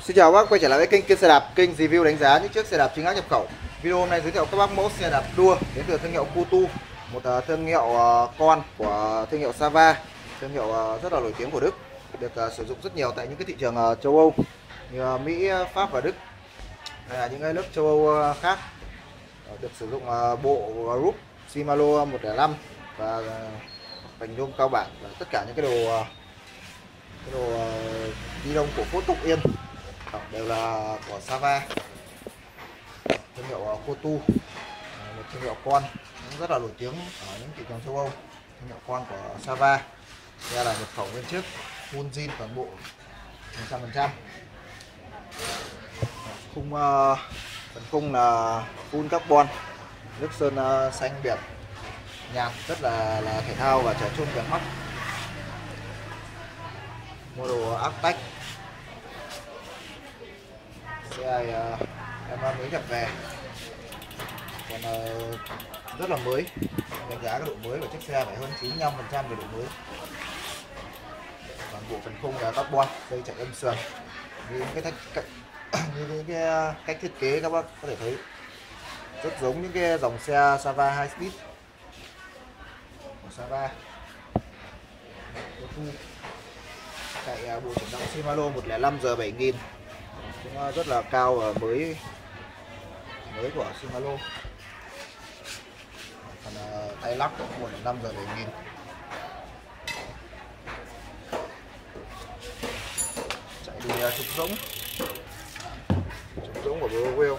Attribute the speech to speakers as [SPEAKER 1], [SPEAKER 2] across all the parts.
[SPEAKER 1] Xin chào bác, quay trở lại với kênh xe đạp, kênh review đánh giá những chiếc xe đạp chính hãng nhập khẩu. Video hôm nay giới thiệu các bác mẫu xe đạp đua đến từ thương hiệu Kutu, một thương hiệu con của thương hiệu Sava, thương hiệu rất là nổi tiếng của Đức, được sử dụng rất nhiều tại những cái thị trường châu Âu như Mỹ, Pháp và Đức, hay là những cái nước châu Âu khác. Được sử dụng bộ group Shimano 105 và vành nhôm cao bản và tất cả những cái đồ ni lông của Phốt Túc Yên đều là của Sava, thương hiệu Kutu, một thương hiệu con rất là nổi tiếng ở những thị trường châu Âu, thương hiệu con của Sava. Đây là nhập khẩu nguyên chiếc, full zin toàn bộ 100%. Phần khung là full carbon, nước sơn xanh biển nhạt, rất là thể thao và trẻ trung đẹp mắt. Model Arctech, xe này em mới nhập về, còn rất là mới. Đánh giá cái độ mới của chiếc xe phải hơn 95% về độ mới. Toàn bộ phần khung là carbon, dây chạy âm sườn, như những cái cách thiết kế các bác có thể thấy rất giống những cái dòng xe Sava High Speed của Sava. Chạy bộ chuyển động Shimano 105 giờ 7000, cũng rất là cao và mới của Shimano. Còn tay lắc của 105 giờ 7000. Chạy đi trục rỗng của Browell.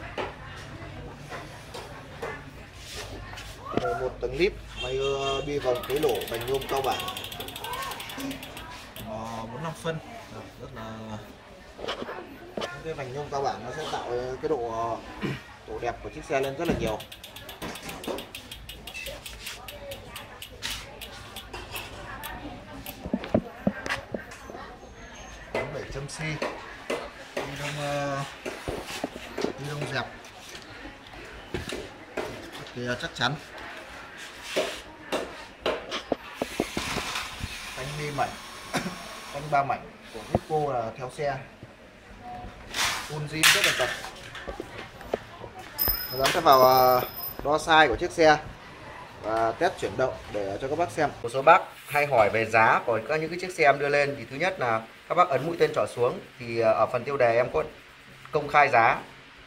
[SPEAKER 1] Một tầng lip máy bi vòng kế lỗ vành nhôm cao bản, 45 phân, rất là những cái vành nhôm cao bản nó sẽ tạo cái độ đẹp của chiếc xe lên rất là nhiều. Bánh 7 châm xi, ni lông dẹp, chắc chắn. Bánh bi mảnh, bánh 3 mảnh của Hippo là theo xe, full zin rất là thật. Chúng ta sẽ vào đo size của chiếc xe và test chuyển động để cho các bác xem. Một số bác hay hỏi về giá của các những cái chiếc xe em đưa lên, thì thứ nhất là các bác ấn mũi tên trỏ xuống thì ở phần tiêu đề em có công khai giá,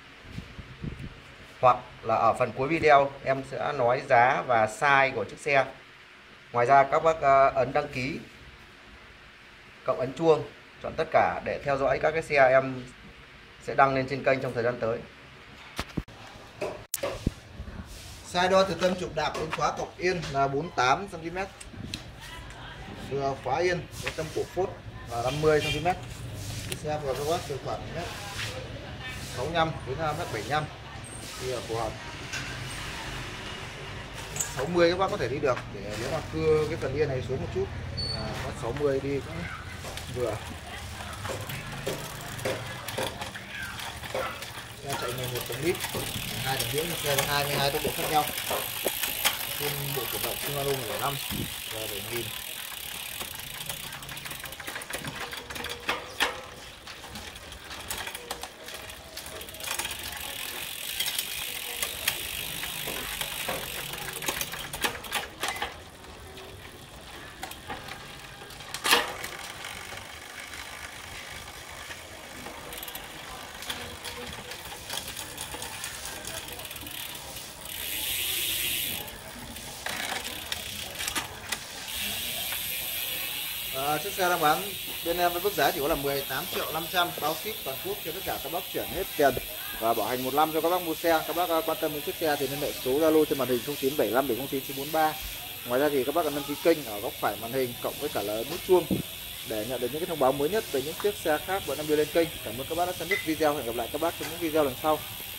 [SPEAKER 1] hoặc là ở phần cuối video em sẽ nói giá và size của chiếc xe. Ngoài ra các bác ấn đăng ký, cộng ấn chuông, chọn tất cả để theo dõi các cái xe em sẽ đăng lên trên kênh trong thời gian tới. Size đo từ tâm trục đạp đến khóa cọc yên là 48 cm, từ khóa yên đến tâm cổ phốt là 50 cm. Xe vừa các bác từ khoảng 65 đến 75 thì là phù hợp. 60 các bác có thể đi được, để nếu mà cưa cái phần yên này xuống một chút là 60 đi cũng vừa. Xe chạy 11 tấn lít, 2 tấn rưỡi, xe có 22 tốc độ khác nhau. Trên bộ chuyển động Shimano 105 và 7000. Chiếc xe đang bán bên em với mức giá chỉ có là 18.500.000, bao ship toàn quốc cho tất cả các bác chuyển hết tiền và bảo hành 1 năm cho các bác mua xe. Các bác quan tâm đến chiếc xe thì liên hệ số Zalo trên màn hình 0975709943. Ngoài ra thì các bác cần đăng ký kênh ở góc phải màn hình cộng với cả là nút chuông để nhận được những cái thông báo mới nhất về những chiếc xe khác bọn em đưa lên kênh. Cảm ơn các bác đã xem hết video, hẹn gặp lại các bác trong những video lần sau.